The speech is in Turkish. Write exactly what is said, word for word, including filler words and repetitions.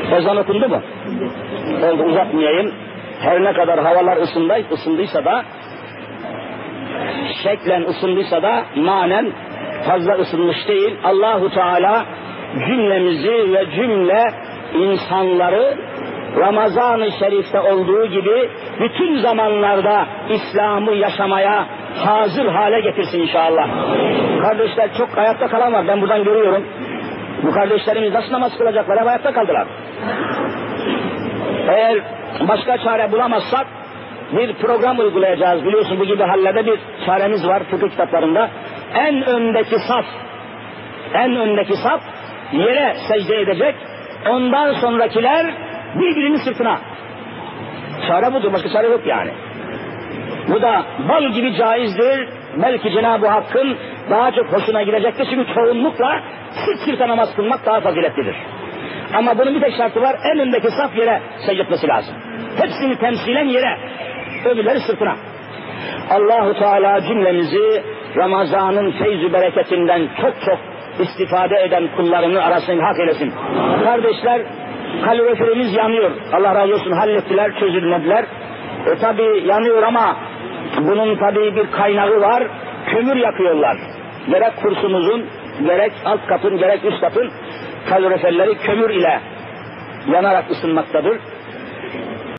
Ezan okundu mu? Oldu, uzatmayayım. Her ne kadar havalar ısınday, ısındıysa da, şeklen ısındıysa da manen fazla ısınmış değil. Allahu Teala cümlemizi ve cümle insanları Ramazan-ı Şerif'te olduğu gibi bütün zamanlarda İslam'ı yaşamaya hazır hale getirsin inşallah. Kardeşler çok ayakta kalan var, ben buradan görüyorum. Bu kardeşlerimiz nasıl namaz kılacaklar? Hep ayakta kaldılar. Eğer başka çare bulamazsak bir program uygulayacağız. Biliyorsun bu gibi hallerde bir çaremiz var fıkıh kitaplarında. En öndeki saf, en öndeki saf yere secde edecek. Ondan sonrakiler birbirinin sırtına. Çare budur, başka çare yok yani. Bu da bal gibi caizdir. Belki Cenab-ı Hakk'ın daha çok hoşuna gidecektir. Çünkü çoğunlukla sırt sırta namaz kılmak daha faziletlidir. Ama bunun bir tek şartı var. En öndeki saf yere secde etmesi lazım. Hepsini temsilen yere, öbürleri sırtına. Allahu Teala cümlemizi Ramazan'ın feyz-ü bereketinden çok çok istifade eden kullarının arasını hak eylesin. Kardeşler, kaloriferimiz yanıyor. Allah razı olsun, hallettiler, çözülmediler. E tabi yanıyor ama bunun tabi bir kaynağı var. Kömür yakıyorlar. Gerek kursumuzun, gerek alt katın, gerek üst katın kaloriferleri kömür ile yanarak ısınmaktadır.